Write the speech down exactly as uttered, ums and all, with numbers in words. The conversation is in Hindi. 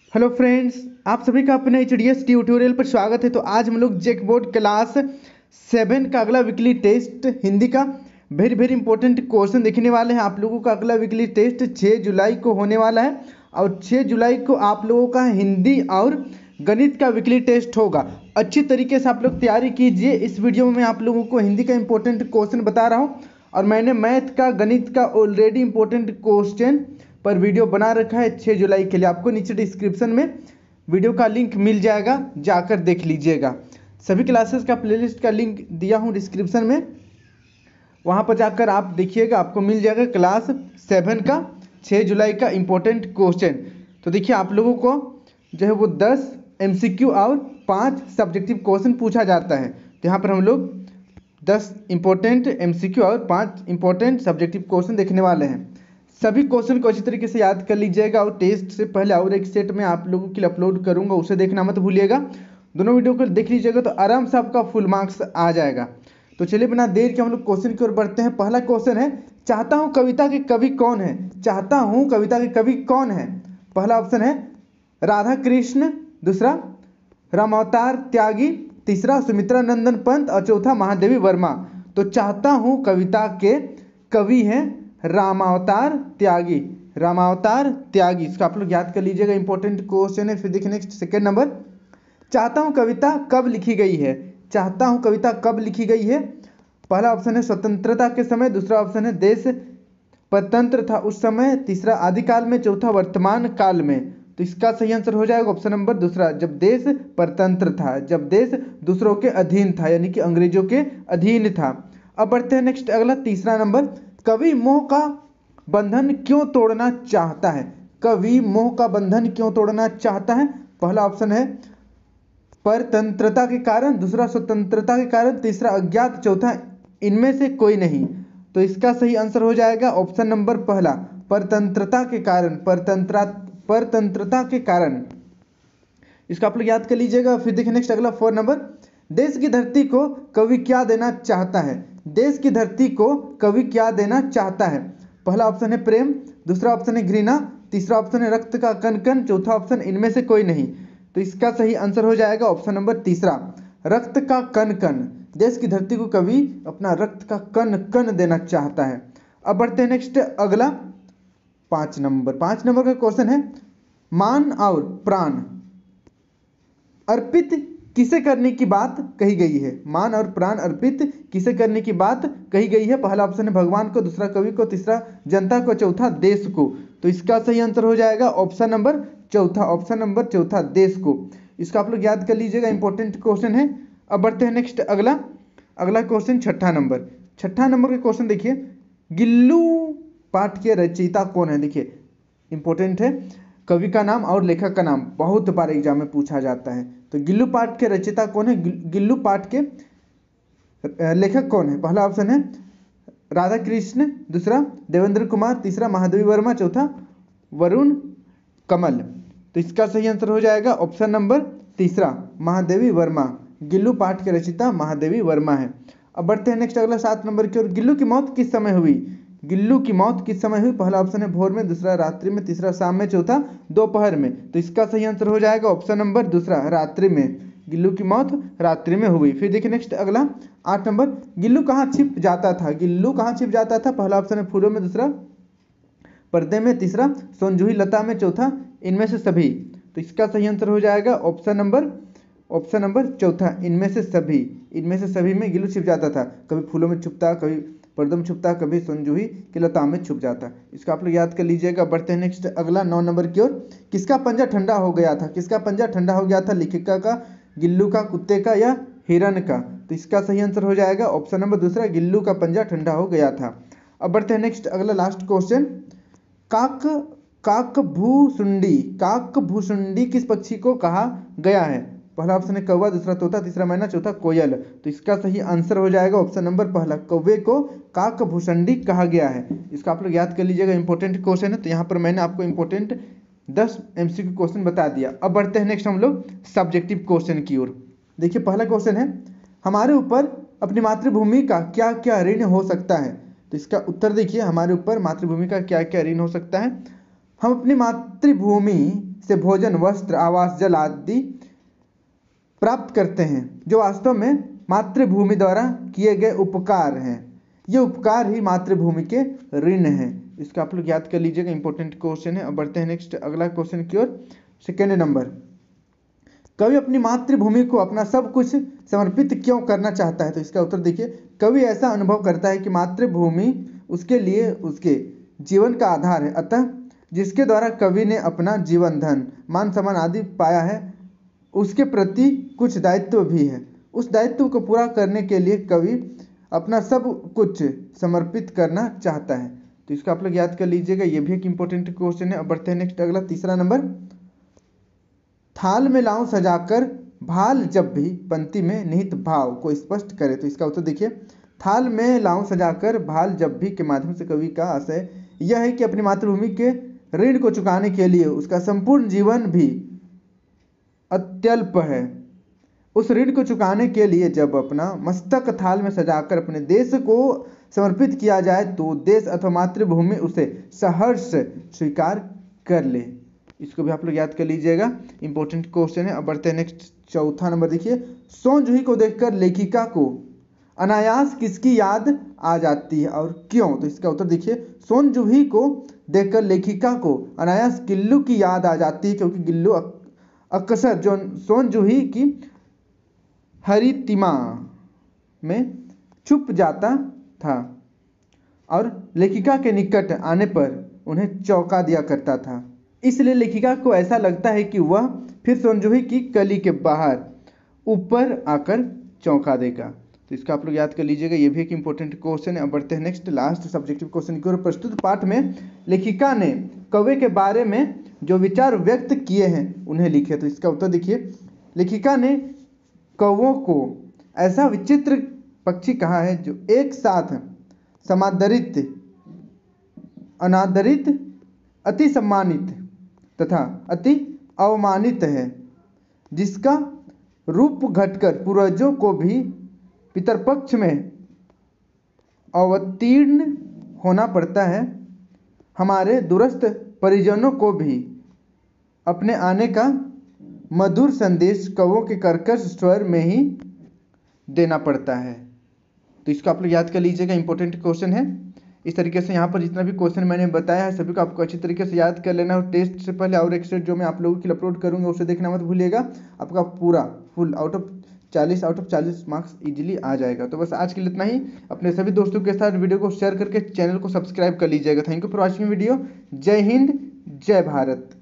हेलो फ्रेंड्स, आप सभी का अपने एच डी एस ट्यूटोरियल पर स्वागत है। तो आज हम लोग जेक बोर्ड क्लास सेवन का अगला वीकली टेस्ट हिंदी का वेरी वेरी इंपॉर्टेंट क्वेश्चन देखने वाले हैं। आप लोगों का अगला वीकली टेस्ट छः जुलाई को होने वाला है और छः जुलाई को आप लोगों का हिंदी और गणित का वीकली टेस्ट होगा। अच्छी तरीके से आप लोग तैयारी कीजिए। इस वीडियो में मैं आप लोगों को हिंदी का इंपॉर्टेंट क्वेश्चन बता रहा हूँ और मैंने मैथ का गणित का ऑलरेडी इंपॉर्टेंट क्वेश्चन पर वीडियो बना रखा है छः जुलाई के लिए। आपको नीचे डिस्क्रिप्शन में वीडियो का लिंक मिल जाएगा, जाकर देख लीजिएगा। सभी क्लासेस का प्लेलिस्ट का लिंक दिया हूँ डिस्क्रिप्शन में, वहाँ पर जाकर आप देखिएगा, आपको मिल जाएगा क्लास सेवन का छः जुलाई का इम्पोर्टेंट क्वेश्चन। तो देखिए, आप लोगों को जो है वो दस एमसीक्यू और पाँच सब्जेक्टिव क्वेश्चन पूछा जाता है। तो यहाँ पर हम लोग दस इम्पोर्टेंट एमसीक्यू और पाँच इम्पोर्टेंट सब्जेक्टिव क्वेश्चन देखने वाले हैं। सभी क्वेश्चन को अच्छी तरीके से याद कर लीजिएगा और टेस्ट से पहले और एक सेट में आप लोगों के लिए अपलोड करूंगा, उसे देखना मत भूलिएगा। दोनों वीडियो को देख लीजिएगा तो आराम से आपका फुल मार्क्स आ जाएगा। तो चलिए बिना देर के हम लोग क्वेश्चन की ओर बढ़ते हैं। पहला क्वेश्चन है, चाहता हूँ कविता के कवि कौन है? चाहता हूँ कविता के कवि कौन है? पहला ऑप्शन है राधा कृष्ण, दूसरा रामावतार त्यागी, तीसरा सुमित्रा नंदन पंत और चौथा महादेवी वर्मा। तो चाहता हूँ कविता के कवि हैं रामावतार त्यागी, रामावतार त्यागी। इसको आप लोग याद कर लीजिएगा, इंपॉर्टेंट क्वेश्चन है। फिर देखिए नेक्स्ट सेकेंड नंबर, चाहता हूँ कविता कब लिखी गई है? चाहता हूँ कविता कब लिखी गई है? पहला ऑप्शन है स्वतंत्रता के समय, दूसरा ऑप्शन है देश परतंत्र था उस समय, तीसरा आदिकाल में, चौथा वर्तमान काल में। तो इसका सही आंसर हो जाएगा ऑप्शन नंबर दूसरा, जब देश परतंत्र था, जब देश दूसरों के अधीन था, यानी कि अंग्रेजों के अधीन था। अब बढ़ते हैं नेक्स्ट अगला तीसरा नंबर, कवि मोह का बंधन क्यों तोड़ना चाहता है? कवि मोह का बंधन क्यों तोड़ना चाहता है? पहला ऑप्शन है परतंत्रता के कारण, दूसरा स्वतंत्रता के कारण, तीसरा अज्ञात, चौथा इनमें से कोई नहीं। तो इसका सही आंसर हो जाएगा ऑप्शन नंबर पहला, परतंत्रता के कारण, परतंत्रा परतंत्रता के कारण। इसको आप लोग याद कर लीजिएगा। फिर देखिए नेक्स्ट अगला फोर नंबर, देश की धरती को कवि क्या देना चाहता है? देश की धरती को कवि क्या देना चाहता है? पहला ऑप्शन है प्रेम, दूसरा ऑप्शन है घृणा, तीसरा ऑप्शन है रक्त का कण कण, चौथा ऑप्शन इनमें से कोई नहीं। तो इसका सही आंसर हो जाएगा ऑप्शन नंबर तीसरा, रक्त का कण कण। देश की धरती को कवि अपना रक्त का कण कण देना चाहता है। अब बढ़ते हैं नेक्स्ट अगला पाँच नंबर। पाँच नंबर का क्वेश्चन है, मान और प्राण अर्पित किसे करने की बात कही गई है? मान और प्राण अर्पित किसे करने की बात कही गई है? पहला ऑप्शन है भगवान को, दूसरा कवि को, तीसरा जनता को, चौथा देश को। तो इसका सही आंसर हो जाएगा ऑप्शन नंबर चौथा, ऑप्शन नंबर चौथा, देश को। इसका आप लोग याद कर लीजिएगा, इंपॉर्टेंट क्वेश्चन है। अब बढ़ते हैं नेक्स्ट अगला अगला क्वेश्चन छठा नंबर। छठा नंबर का क्वेश्चन देखिए, गिल्लू पाठ के रचयिता कौन है? देखिए इंपॉर्टेंट है, कवि का नाम और लेखक का नाम बहुत बार एग्जाम में पूछा जाता है। तो गिल्लू पाठ के रचयिता कौन है? गिल्लू पाठ के लेखक कौन है? पहला ऑप्शन है राधा कृष्ण, दूसरा देवेंद्र कुमार, तीसरा महादेवी वर्मा, चौथा वरुण कमल। तो इसका सही आंसर हो जाएगा ऑप्शन नंबर तीसरा, महादेवी वर्मा। गिल्लू पाठ के रचयिता महादेवी वर्मा है। अब बढ़ते हैं नेक्स्ट अगला सात नंबर की ओर, गिल्लू की मौत किस समय हुई? गिल्लू की मौत किस समय हुई? पहला ऑप्शन है भोर में, दूसरा रात्रि में, तीसरा शाम में, चौथा दोपहर में। तो इसका सही आंसर हो जाएगा ऑप्शन नंबर दूसरा, रात्रि में। गिल्लू की मौत रात्रि में हुई। फिर देखिए नेक्स्ट अगला आठ नंबर, गिल्लू कहाँ छिप जाता था? गिल्लू कहाँ छिप जाता था? पहला ऑप्शन है फूलों में, दूसरा पर्दे में, तीसरा सोनजूही लता में, चौथा इनमें से सभी। तो इसका सही आंसर हो जाएगा ऑप्शन नंबर ऑप्शन नंबर चौथा, इनमें से सभी। इनमें से सभी में गिल्लू छिप जाता था, कभी फूलों में छुपता, कभी पर्दों में छुपता, कभी सोनजूही की लता में छुप जाता। इसका आप लोग याद कर लीजिएगा। बढ़ते हैं नेक्स्ट अगला नौ नंबर की ओर, किसका पंजा ठंडा हो गया था? किसका पंजा ठंडा हो गया था? लेखिका का, गिल्लू का, कुत्ते का या हिरन का? तो इसका सही आंसर हो जाएगा ऑप्शन नंबर दूसरा, गिल्लू का पंजा ठंडा हो गया था। अब बढ़ते हैं नेक्स्ट अगला लास्ट क्वेश्चन, काक काकभूसुंडी काकभूसुंडी किस पक्षी को कहा गया है? पहला ऑप्शन है कौवा, दूसरा तोता, तीसरा मैना, चौथा कोयल। तो इसका सही आंसर हो जाएगा ऑप्शन नंबर पहला, कौवे को काकभूसुंडी कहा गया है। इसका आप लोग याद कर लीजिएगा, इंपॉर्टेंट क्वेश्चन है। तो यहाँ पर मैंने आपको इंपॉर्टेंट दस एमसीक्यू क्वेश्चन बता दिया। अब बढ़ते हैं नेक्स्ट हम लोग सब्जेक्टिव क्वेश्चन की ओर। देखिए पहला क्वेश्चन है, हमारे ऊपर अपनी मातृभूमि का क्या क्या ऋण हो सकता है? तो इसका उत्तर देखिए, हमारे ऊपर मातृभूमि का क्या क्या ऋण हो सकता है। हम अपनी मातृभूमि से भोजन, वस्त्र, आवास, जल आदि प्राप्त करते हैं, जो वास्तव में मातृभूमि द्वारा किए गए उपकार हैं। ये उपकार ही मातृभूमि के ऋण हैं। इसका आप लोग याद कर लीजिएगा, इंपॉर्टेंट क्वेश्चन है। अब बढ़ते हैं नेक्स्ट अगला क्वेश्चन की ओर। सेकेंड नंबर, कवि अपनी मातृभूमि को अपना सब कुछ समर्पित क्यों करना चाहता है? तो इसका उत्तर देखिए, कवि ऐसा अनुभव करता है कि मातृभूमि उसके लिए उसके जीवन का आधार है, अतः जिसके द्वारा कवि ने अपना जीवन, धन, मान सम्मान आदि पाया है, उसके प्रति कुछ दायित्व भी है। उस दायित्व को पूरा करने के लिए कवि अपना सब कुछ समर्पित करना चाहता है। तो इसका आप लोग याद कर लीजिएगा, ये भी एक इंपॉर्टेंट क्वेश्चन है। अब बढ़ते हैं नेक्स्ट अगला तीसरा नंबर, थाल में लाऊं सजाकर भाल जब भी पंक्ति में निहित भाव को स्पष्ट करे। तो इसका उत्तर देखिए, थाल में लाऊं सजाकर भाल जब भी के माध्यम से कवि का आशय यह है कि अपनी मातृभूमि के ऋण को चुकाने के लिए उसका संपूर्ण जीवन भी अत्यल्प है। उस ऋण को चुकाने के लिए जब अपना मस्तक थाल में सजाकर अपने देश को समर्पित किया जाए तो देश अथवा मातृभूमि उसे सहर्ष स्वीकार कर ले। इसको भी आप लोग याद कर लीजिएगा, इंपॉर्टेंट क्वेश्चन है। अब बढ़ते हैं नेक्स्ट चौथा नंबर देखिए, सोन जूही को देखकर लेखिका को अनायास किसकी याद आ जाती है और क्यों? तो इसका उत्तर देखिए, सोन जूही को देखकर लेखिका को अनायास गिल्लू की याद आ जाती है, क्योंकि गिल्लू अक्सर जो सोन जूही की हरितिमा में छुप जाता था और लेखिका के निकट आने पर उन्हें चौंका दिया करता था। इसलिए लेखिका को ऐसा लगता है कि वह फिर सोन जूही की कली के बाहर ऊपर आकर चौंका देगा। तो इसका आप लोग याद कर लीजिएगा, ये भी एक इंपॉर्टेंट क्वेश्चन है। अब बढ़ते हैं नेक्स्ट लास्ट सब्जेक्टिव क्वेश्चन की ओर। प्रस्तुत पाठ में लेखिका ने कवि के बारे में जो विचार व्यक्त किए हैं उन्हें लिखे। तो इसका उत्तर देखिए, लेखिका ने कौवों को ऐसा विचित्र पक्षी कहा है जो एक साथ समादरित, अनादरित, अति सम्मानित तथा अति अवमानित है, जिसका रूप घटकर पूर्वजों को भी पितरपक्ष में अवतीर्ण होना पड़ता है, हमारे दूरस्थ परिजनों को भी अपने आने का मधुर संदेश कौवों के कर्कश स्वर में ही देना पड़ता है। तो इसको आप लोग याद कर लीजिएगा, इंपॉर्टेंट क्वेश्चन है। इस तरीके से यहाँ पर जितना भी क्वेश्चन मैंने बताया है सभी को आपको अच्छी तरीके से याद कर लेना और टेस्ट से पहले और एक सेट जो मैं आप लोगों के लिए अपलोड करूँगा उसे देखना मत भूलिएगा। आपका पूरा फुल आउट ऑफ चालीस आउट ऑफ चालीस मार्क्स इजीली आ जाएगा। तो बस आज के लिए इतना ही। अपने सभी दोस्तों के साथ वीडियो को शेयर करके चैनल को सब्सक्राइब कर लीजिएगा। Thank you for watching video. जय हिंद, जय भारत।